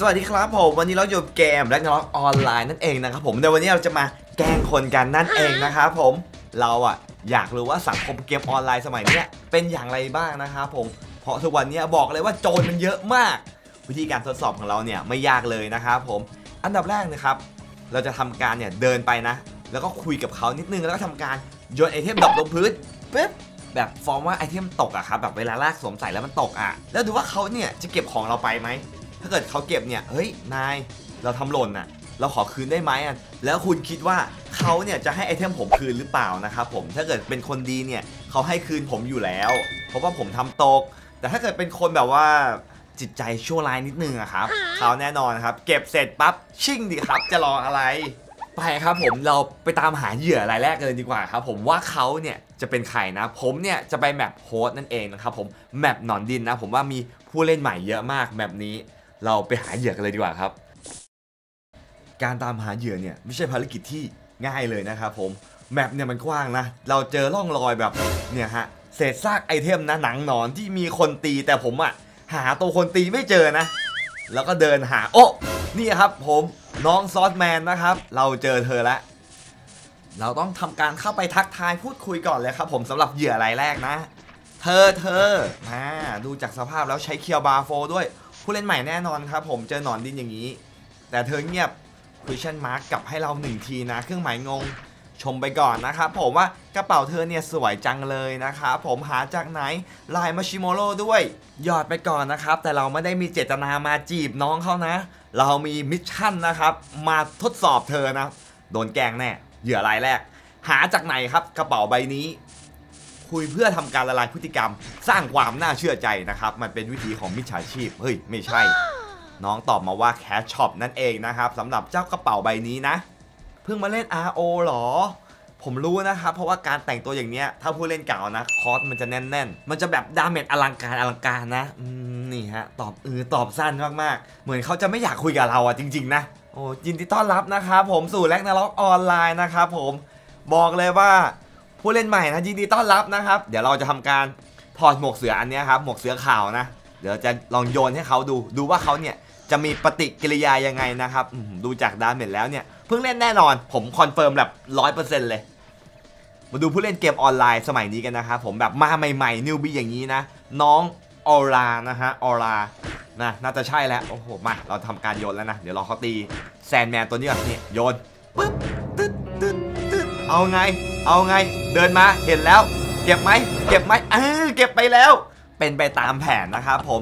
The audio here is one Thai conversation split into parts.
สวัสดีครับผมวันนี้เราอยู่เกมและน้องออนไลน์นั่นเองนะครับผมในวันนี้เราจะมาแกล้งคนกันนั่นเองนะครับผมเราอยากรู้ว่าสังคมเกมออนไลน์สมัยนี้เป็นอย่างไรบ้างนะครับผมเพราะทุกวันนี้บอกเลยว่าโจรมันเยอะมากวิธีการทดสอบของเราเนี่ยไม่ยากเลยนะครับผมอันดับแรกนะครับเราจะทำการเนี่ยเดินไปนะแล้วก็คุยกับเขานิดนึงแล้วก็ทำการโยนไอเทมดรอปลงพื้นปึ๊บแบบฟอร์มว่าไอเทมตกครับแบบเวลาลากสวมใส่แล้วมันตกแล้วดูว่าเขาเนี่ยจะเก็บของเราไปไหมถ้าเกิดเขาเก็บเนี่ยเฮ้ยนายเราทำหล่นเราขอคืนได้ไหมแล้วคุณคิดว่าเขาเนี่ยจะให้ไอเทมผมคืนหรือเปล่านะครับผมถ้าเกิดเป็นคนดีเนี่ยเขาให้คืนผมอยู่แล้วเพราะว่าผมทำตกแต่ถ้าเกิดเป็นคนแบบว่าจิตใจชั่วร้ายนิดนึงครับเขาแน่นอนครับเก็บเสร็จปั๊บชิ่งดิครับจะรออะไรไปครับผมเราไปตามหาเหยื่อรายแรกกันเลยดีกว่าครับผมว่าเขาเนี่ยจะเป็นใครนะผมเนี่ยจะไปแมปโฮสต์นั่นเองนะครับผมแมปหนอนดินนะผมว่ามีผู้เล่นใหม่เยอะมากแมปนี้เราไปหาเหยื่อกันเลยดีกว่าครับการตามหาเหยื่อเนี่ยไม่ใช่ภารกิจที่ง่ายเลยนะครับผมแมปเนี่ยมันกว้างนะเราเจอร่องรอยแบบเนี่ยฮะเศษซากไอเทมนะหนังหนอนที่มีคนตีแต่ผมหาตัวคนตีไม่เจอนะแล้วก็เดินหาโอ้นี่ครับผมน้องซอสแมนนะครับเราเจอเธอแล้วเราต้องทำการเข้าไปทักทายพูดคุยก่อนเลยครับผมสำหรับเหยื่อรายแรกนะเธอดูจากสภาพแล้วใช้เคียวบาโฟด้วยผู้เล่นใหม่แน่นอนครับผมเจอหนอนดินอย่างนี้แต่เธอเงียบ question mark กลับให้เรา1ทีนะเครื่องหมายงงชมไปก่อนนะครับผมว่ากระเป๋าเธอเนี่ยสวยจังเลยนะครับผมหาจากไหนลายมาชิโมโร่ด้วยหยอดไปก่อนนะครับแต่เราไม่ได้มีเจตนามาจีบน้องเขานะเรามีมิชชั่นนะครับมาทดสอบเธอนะโดนแกล้งแน่เหยื่อรายแรกหาจากไหนครับกระเป๋าใบนี้คุยเพื่อทำการละลายพฤติกรรมสร้างความน่าเชื่อใจนะครับมันเป็นวิธีของมิจฉาชีพเฮ้ยไม่ใช่น้องตอบมาว่าแคชช็อปนั่นเองนะครับสำหรับเจ้ากระเป๋าใบนี้นะเพิ่งมาเล่น RO หรอผมรู้นะครับเพราะว่าการแต่งตัวอย่างเนี้ยถ้าผู้เล่นเก่านะคอร์สมันจะแน่นๆมันจะแบบดาเมจอลังการนะนี่ฮะตอบสั้นมากๆเหมือนเขาจะไม่อยากคุยกับเราจริงๆนะโอ้ยินดีต้อนรับนะครับผมสู่แร็กนาร็อกออนไลน์นะครับผมบอกเลยว่าผู้เล่นใหม่นะยินดีต้อนรับนะครับเดี๋ยวเราจะทำการถอดหมวกเสืออันนี้ครับหมวกเสือขาวนะเดี๋ยวจะลองโยนให้เขาดูว่าเขาเนี่ยจะมีปฏิกิริยายังไงนะครับดูจากดาเมจแล้วเนี่ยเพิ่งเล่นแน่นอนผมคอนเฟิร์มแบบ 100% เลยมาดูผู้เล่นเกมออนไลน์สมัยนี้กันนะครับผมแบบมาใหม่ๆนิวบี้อย่างนี้นะน้องออรานะฮะออรานะน่าจะใช่แล้วโอ้โหมาเราทำการโยนแล้วนะเดี๋ยวรอเขาตีแซนแมนตัวนี้ก่อนนี่โยนปึ๊บตึ๊ดเอาไงเดินมาเห็นแล้วเก็บไหมเก็บไปแล้วเป็นไปตามแผนนะครับผม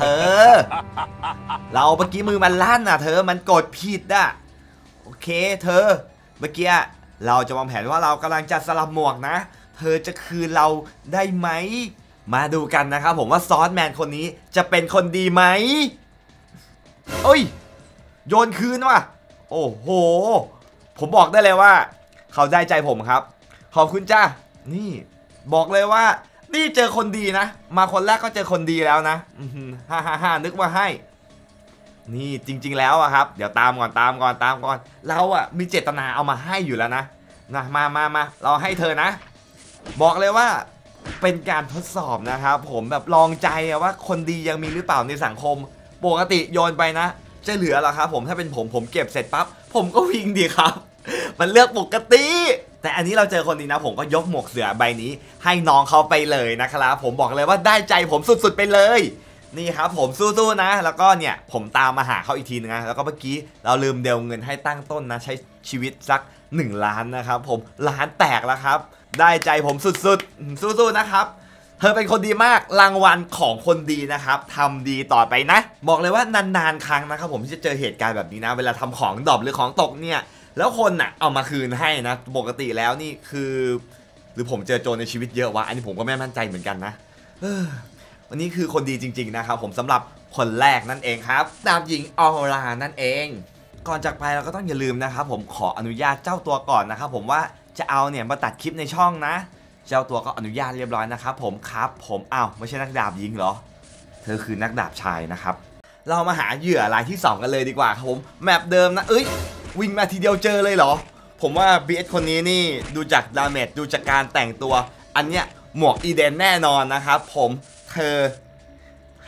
เราเมื่อกี้มือมันลั่นเธอมันกดผิดโอเคเธอเมื่อกี้เราจะวางแผนว่าเรากำลังจะสลับหมวกนะเธอจะคืนเราได้ไหมมาดูกันนะครับผมว่าซอสแมนคนนี้จะเป็นคนดีไหมเอ้ยโยนคืนว่ะโอ้โหผมบอกได้เลยว่าเขาได้ใจผมครับขอบคุณจ้านี่บอกเลยว่านี่เจอคนดีนะมาคนแรกก็เจอคนดีแล้วนะฮ่านึกว่าให้นี่จริงๆแล้วครับเดี๋ยวตามก่อนเรามีเจตนาเอามาให้อยู่แล้วนะมาเราให้เธอนะบอกเลยว่าเป็นการทดสอบนะครับผมแบบลองใจว่าคนดียังมีหรือเปล่าในสังคมปกติโยนไปนะจะเหลือหรอครับผมถ้าเป็นผมเก็บเสร็จปั๊บผมก็วิ่งดีครับมันเลือกปกติแต่อันนี้เราเจอคนดีนะผมก็ยกหมวกเสือใบนี้ให้น้องเขาไปเลยนะครับผมบอกเลยว่าได้ใจผมสุดๆไปเลยนี่ครับผมสู้ๆนะแล้วก็เนี่ยผมตามมาหาเขาอีกทีนึงนะแล้วก็เมื่อกี้เราลืมเดลเงินให้ตั้งต้นนะใช้ชีวิตสัก1 ล้านนะครับผมล้านแตกแล้วครับได้ใจผมสุดๆสู้ๆนะครับเธอเป็นคนดีมากรางวัลของคนดีนะครับทำดีต่อไปนะบอกเลยว่านานๆครั้งนะครับผมที่จะเจอเหตุการณ์แบบนี้นะเวลาทำของดรอปหรือของตกเนี่ยแล้วคนเอามาคืนให้นะปกติแล้วนี่คือหรือผมเจอโจรในชีวิตเยอะวะอันนี้ผมก็ไม่มั่นใจเหมือนกันนะวันนี้คือคนดีจริงๆนะครับผมสำหรับคนแรกนั่นเองครับดาบหญิงออรานั่นเองก่อนจากไปเราก็ต้องอย่าลืมนะครับผมขออนุญาตเจ้าตัวก่อนนะครับผมว่าจะเอาเนี่ยมาตัดคลิปในช่องนะเจ้าตัวก็อนุญาตเรียบร้อยนะครับผมไม่ใช่นักดาบหญิงเหรอเธอคือนักดาบชายนะครับเรามาหาเหยื่อรายที่2กันเลยดีกว่าครับผมแมปเดิมนะวิ่งมาทีเดียวเจอเลยเหรอผมว่า BS คนนี้นี่ดูจากดาเมจดูจากการแต่งตัวอันเนี้ยหมวกอีเดนแน่นอนนะครับผมเธอ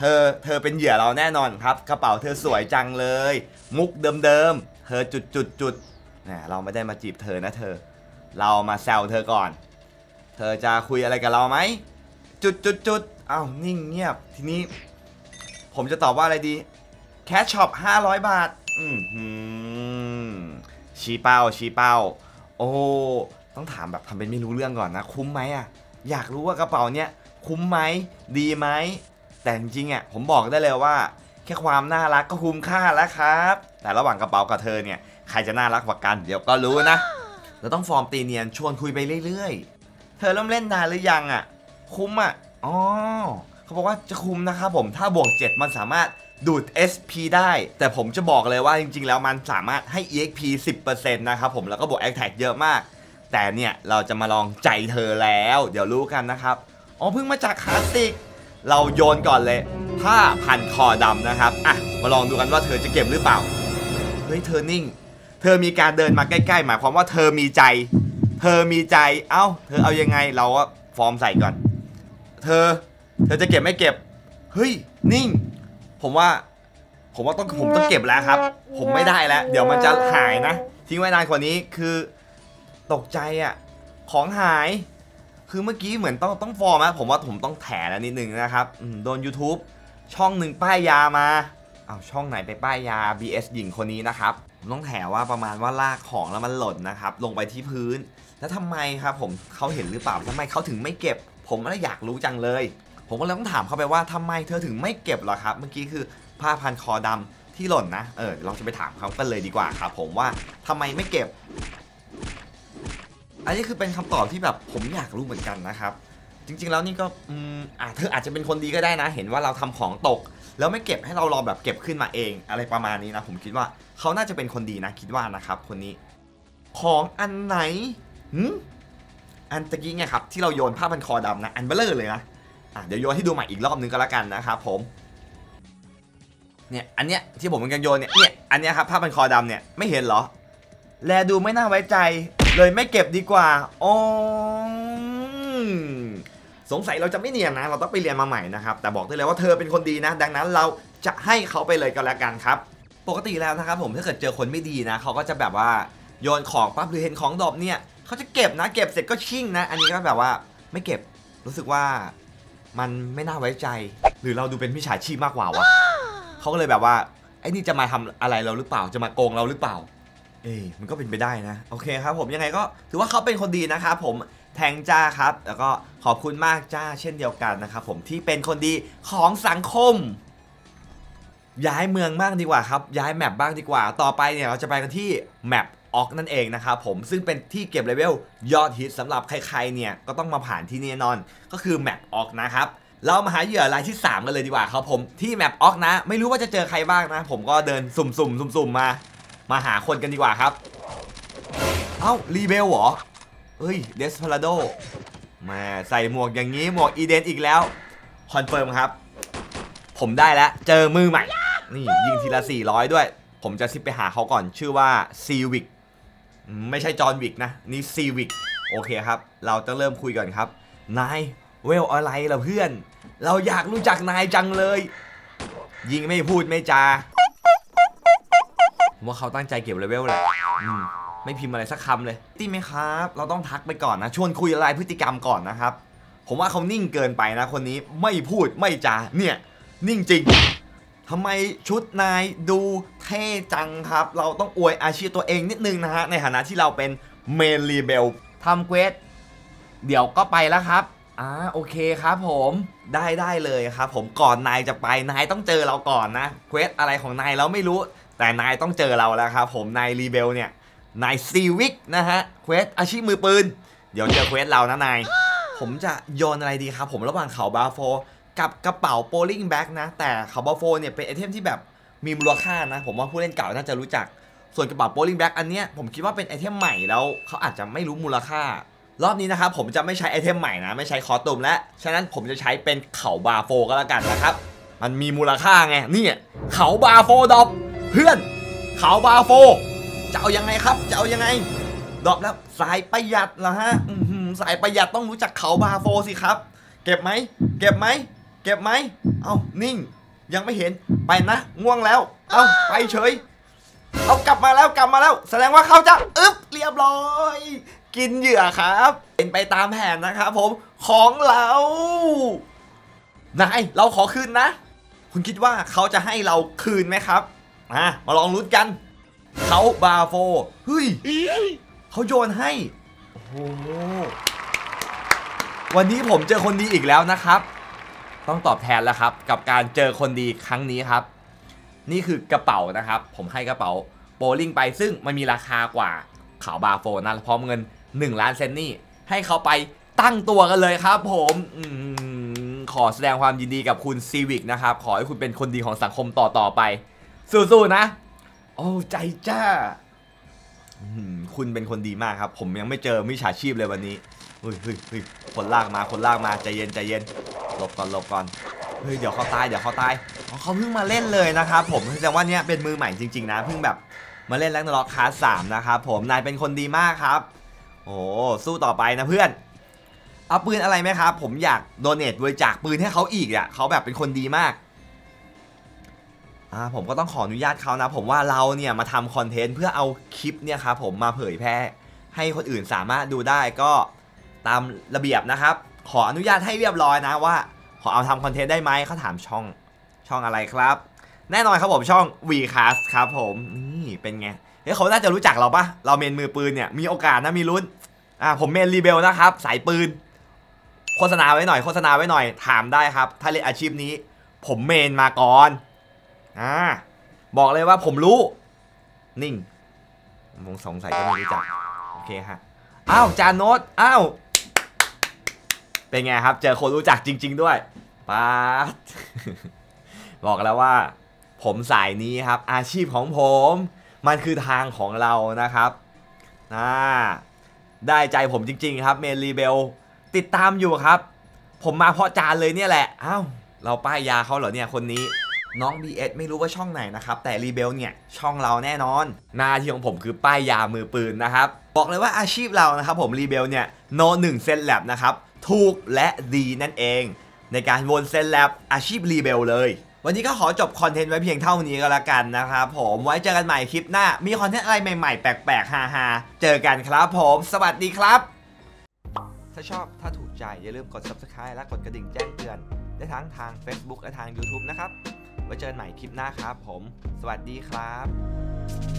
เธอเป็นเหยื่อเราแน่นอนครับกระเป๋าเธอสวยจังเลยมุกเดิมเธอจุดเนี่ยเราไม่ได้มาจีบเธอนะเธอเรามาแซวเธอก่อนเธอจะคุยอะไรกับเราไหมจุดอ้าวนิ่งเงียบทีนี้ผมจะตอบว่าอะไรดีแคชช็อป500 บาทชี้เป้าโอ้ต้องถามแบบทำเป็นไม่รู้เรื่องก่อนนะคุ้มไหมอ่ะอยากรู้ว่ากระเป๋าเนี้ยคุ้มไหมดีไหมแต่จริงๆอ่ะผมบอกได้เลยว่าแค่ความน่ารักก็คุ้มค่าแล้วครับแต่ระหว่างกระเป๋ากับเธอเนี่ยใครจะน่ารักกว่ากันเดี๋ยวก็รู้นะเราต้องฟอร์มตีเนียนชวนคุยไปเรื่อยๆเธอเริ่มเล่นนานหรือยังอ่ะคุ้มอ่ะอ๋อเขาบอกว่าจะคุ้มนะครับผมถ้าบวก7มันสามารถดูด SP ได้แต่ผมจะบอกเลยว่าจริงๆแล้วมันสามารถให้ EXP 10% นะครับผมแล้วก็บวก Attack เยอะมากแต่เนี่ยเราจะมาลองใจเธอแล้วเดี๋ยวรู้กันนะครับอ๋อเพิ่งมาจากคลาสสิกเราโยนก่อนเลยผ้าพันคอดำนะครับอ่ะมาลองดูกันว่าเธอจะเก็บหรือเปล่าเฮ้ยเธอนิ่งเธอมีการเดินมาใกล้ๆหมายความว่าเธอมีใจเอ้าเธอเอายังไงเราก็ฟอร์มใส่ก่อนเธอจะเก็บไม่เก็บเฮ้ยนิ่งผมว่าผมต้องเก็บแล้วครับผมไม่ได้แล้วเดี๋ยวมันจะหายนะทิ้งไว้นานกว่านี้คือตกใจอ่ะของหายคือเมื่อกี้เหมือนต้องฟอร์มนะผมว่าผมต้องแถแล้วนิดนึงนะครับโดน YouTube ช่องหนึ่งป้ายยามาอ้าวช่องไหนไปป้ายยา BS หญิงคนนี้นะครับผมต้องแถว่าประมาณว่าลากของแล้วมันหล่นนะครับลงไปที่พื้นแล้วทำไมครับผมเขาเห็นหรือเปล่าทำไมเขาถึงไม่เก็บผมก็อยากรู้จังเลยผมก็เลยต้องถามเขาไปว่าทำไมเธอถึงไม่เก็บหรอครับเมื่อกี้คือผ้าพันคอดำที่หล่นนะเราจะไปถามเขากันเลยดีกว่าครับผมว่าทำไมไม่เก็บอันนี้คือเป็นคำตอบที่แบบผมอยากรู้เหมือนกันนะครับจริงๆแล้วนี่ก็เธออาจจะเป็นคนดีก็ได้นะเห็นว่าเราทำของตกแล้วไม่เก็บให้เรารอแบบเก็บขึ้นมาเองอะไรประมาณนี้นะผมคิดว่าเขาน่าจะเป็นคนดีนะคิดว่านะครับคนนี้ของอันไหนอันตะกี้ไงครับที่เราโยนผ้าพันคอดำนะอันเบลเลอร์เลยนะเดี๋ยวโยนให้ดูใหม่อีกรอบนึงก็แล้วกันนะครับผมเนี่ยอันเนี้ยที่ผมกำลังโยนเนี่ยอันเนี้ยครับผ้าพันคอดำเนี่ยไม่เห็นเหรอแลดูไม่น่าไว้ใจเลยไม่เก็บดีกว่าอ๋อสงสัยเราจะไม่เนียนนะเราต้องไปเรียนมาใหม่นะครับแต่บอกได้เลยว่าเธอเป็นคนดีนะดังนั้นเราจะให้เขาไปเลยก็แล้วกันครับปกติแล้วนะครับผมถ้าเกิดเจอคนไม่ดีนะเขาก็จะแบบว่าโยนของปั๊บหรือเห็นของดรอปเนี่ยเขาจะเก็บนะเก็บเสร็จก็ชิ่งนะอันนี้ก็แบบว่าไม่เก็บรู้สึกว่ามันไม่น่าไว้ใจหรือเราดูเป็นมิจฉาชีพมากกว่าวะเขาก็เลยแบบว่าไอ้นี่จะมาทำอะไรเราหรือเปล่าจะมาโกงเราหรือเปล่ามันก็เป็นไปได้นะโอเคครับผมยังไงก็ถือว่าเขาเป็นคนดีนะครับผมแทงจ้าครับแล้วก็ขอบคุณมากจ้าเช่นเดียวกันนะครับผมที่เป็นคนดีของสังคมย้ายเมืองบ้างดีกว่าครับย้ายแมปบ้างดีกว่าต่อไปเนี่ยเราจะไปกันที่แมปออกนั่นเองนะครับผมซึ่งเป็นที่เก็บเลเวลยอดฮิตสำหรับใครๆเนี่ยก็ต้องมาผ่านที่นี่แน่นอนก็คือแมปออกนะครับเรามาหาเหยื่อรายที่3กันเลยดีกว่าครับผมที่แมปออกนะไม่รู้ว่าจะเจอใครบ้างนะผมก็เดินสุ่มมาหาคนกันดีกว่าครับเอ้ารีเบลเหรอเฮ้ยเดสพาราโดมาใส่หมวกอย่างนี้หมวกอีเดนอีกแล้วคอนเฟิร์มครับผมได้แล้วเจอมือใหม่นี่ยิงทีละ400ด้วยผมจะซิปไปหาเขาก่อนชื่อว่าซีวิกไม่ใช่จอห์นวิกนะนี่ซีวิกโอเคครับเราจะเริ่มคุยก่อนครับนายเวลอะไรล่ะเพื่อนเราอยากรู้จักนายจังเลยยิงไม่พูดไม่จาผมว่าเขาตั้งใจเก็บเลเวลแหละไม่พิมพ์อะไรสักคำเลยตีไหมครับเราต้องทักไปก่อนนะชวนคุยอะไรพฤติกรรมก่อนนะครับผมว่าเขานิ่งเกินไปนะคนนี้ไม่พูดไม่จาเนี่ยนิ่งจริงทำไมชุดนายดูเท่จังครับเราต้องอวยอาชีพตัวเองนิดนึงนะฮะในฐานะที่เราเป็นเมนรีเบลทำเควสเดี๋ยวก็ไปแล้วครับโอเคครับผมได้เลยครับผมก่อนนายจะไปนายต้องเจอเราก่อนนะเควสอะไรของนายเราไม่รู้แต่นายต้องเจอเราแล้วครับผมนายรีเบลเนี่ยนายซีวิกนะฮะเควสอาชีพมือปืนเดี๋ยวเจอเควสเรานะนายผมจะโยนอะไรดีครับผมระหว่างเขาบาโฟกับกระเป๋าโปลิ่งแบ็กนะแต่เขาบาโฟเนี่ยเป็นไอเทมที่แบบมีมูลค่านะผมว่าผู้เล่นเก่าน่าจะรู้จักส่วนกระเป๋าโปลิ่งแบ็กอันเนี้ยผมคิดว่าเป็นไอเทมใหม่แล้วเขาอาจจะไม่รู้มูลค่ารอบนี้นะครับผมจะไม่ใช้ไอเทมใหม่นะไม่ใช้คอสตูมและฉะนั้นผมจะใช้เป็นเขาบาโฟก็แล้วกันนะครับมันมีมูลค่าไงนี่เขาบาโฟดอปเพื่อนเขาบาโฟจะเอายังไงครับจะเอายังไงดรอปแล้วสายประหยัดเหรอฮะสายประหยัดต้องรู้จักเขาบาโฟสิครับเก็บไหมเก็บไหมเอ้านิ่งยังไม่เห็นไปนะง่วงแล้วเอ้าไปเฉยเอากลับมาแล้วแสดงว่าเขาจะเรียบร้อยกินเหยื่อครับเป็นไปตามแผนนะครับผมของเรานายเราขอคืนนะคุณคิดว่าเขาจะให้เราคืนไหมครับมาลองลุ้นกันเขาบาโฟเฮ้ยเขาโยนให้โอ้โหวันนี้ผมเจอคนดีอีกแล้วนะครับต้องตอบแทนแล้วครับกับการเจอคนดีครั้งนี้ครับนี่คือกระเป๋านะครับผมให้กระเป๋าโบลิ่งไปซึ่งมันมีราคากว่าขาวบาโฟนะพร้อมเงิน1 ล้านเซนนี่ให้เขาไปตั้งตัวกันเลยครับผมขอแสดงความยินดีกับคุณซีวิกนะครับขอให้คุณเป็นคนดีของสังคมต่อไปสู้ๆนะโอ้ใจจ้าคุณเป็นคนดีมากครับผมยังไม่เจอมิจฉาชีพเลยวันนี้เฮ้ยคนลากมาใจเย็นหลบก่อนเฮ้ยเดี๋ยวเขาตายเขาเพิ่งมาเล่นเลยนะครับผมแสดงว่าเนี้ยเป็นมือใหม่จริงๆนะเพิ่งแบบมาเล่นแร็กนาร็อกคลาส 3นะครับผมนายเป็นคนดีมากครับโอ้สู้ต่อไปนะเพื่อนเอาปืนอะไรไหมครับผมอยากโดเนทบริจาคปืนให้เขาอีกอ่ะเขาแบบเป็นคนดีมากผมก็ต้องขออนุญาตเขานะผมว่าเราเนี่ยมาทำคอนเทนต์เพื่อเอาคลิปเนี่ยครับผมมาเผยแพร่ให้คนอื่นสามารถดูได้ก็ตามระเบียบนะครับขออนุญาตให้เรียบร้อยนะว่าขอเอาทำคอนเทนต์ได้ไหมเขาถามช่องอะไรครับแน่นอนครับผมช่อง VCast ครับผมนี่เป็นไงเขาน่าจะรู้จักเราปะเราเมนมือปืนเนี่ยมีโอกาสนะมีลุ้นผมเมนรีเบลนะครับสายปืนโฆษณาไว้หน่อยถามได้ครับถ้าเล่นอาชีพนี้ผมเมนมาก่อนบอกเลยว่าผมรู้นิ่งสงสัยก็ไม่รู้จักโอเคฮะจานโน้ตเป็นไงครับเจอคนรู้จักจริงๆด้วยป๊าด บอกแล้วว่าผมสายนี้ครับอาชีพของผมมันคือทางของเรานะครับได้ใจผมจริงๆครับเมนรีเบลติดตามอยู่ครับผมมาเพราะจานเลยเนี่ยแหละเราป้ายยาเขาเหรอเนี่ยคนนี้น้อง BS ไม่รู้ว่าช่องไหนนะครับแต่รีเบลเนี่ยช่องเราแน่นอนหน้าที่ของผมคือป้ายยามือปืนนะครับบอกเลยว่าอาชีพเรานะครับผมรีเบลเนี่ยโน1เซนแลบนะครับถูกและดีนั่นเองในการวนเซนแลบอาชีพรีเบลเลยวันนี้ก็ขอจบคอนเทนต์ไว้เพียงเท่านี้ก็แล้วกันนะครับผมไว้เจอกันใหม่คลิปหน้ามีคอนเทนต์อะไรใหม่ๆแปลกๆฮาๆเจอกันครับผมสวัสดีครับถ้าชอบถ้าถูกใจอย่าลืมกด Subscribe และกดกระดิ่งแจ้งเตือนได้ทั้งทาง Facebook และทาง YouTube นะครับไว้เจอกันใหม่คลิปหน้าครับผมสวัสดีครับ